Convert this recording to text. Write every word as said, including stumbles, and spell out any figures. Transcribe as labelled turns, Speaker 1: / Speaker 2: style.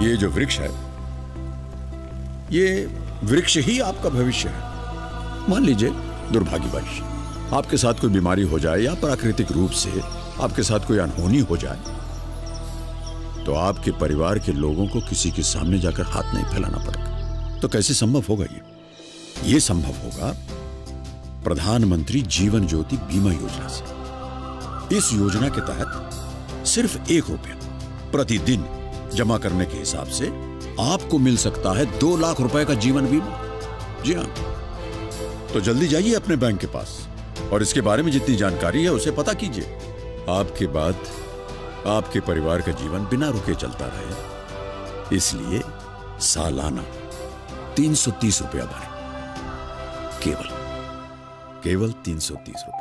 Speaker 1: ये जो वृक्ष है, ये वृक्ष ही आपका भविष्य है। मान लीजिए दुर्भाग्यवश आपके साथ कोई बीमारी हो जाए या प्राकृतिक रूप से आपके साथ कोई अनहोनी हो जाए, तो आपके परिवार के लोगों को किसी के सामने जाकर हाथ नहीं फैलाना पड़ेगा। तो कैसे संभव होगा ये? ये संभव होगा प्रधानमंत्री जीवन ज्योति बीमा योजना से। इस योजना के तहत सिर्फ एक रुपया प्रतिदिन जमा करने के हिसाब से आपको मिल सकता है दो लाख रुपए का जीवन बीमा। जी हाँ, तो जल्दी जाइए अपने बैंक के पास और इसके बारे में जितनी जानकारी है उसे पता कीजिए। आपके बाद आपके परिवार का जीवन बिना रुके चलता रहे, इसलिए सालाना तीन सौ तीस रुपया भरें। केवल केवल तीन सौ तीस रुपये।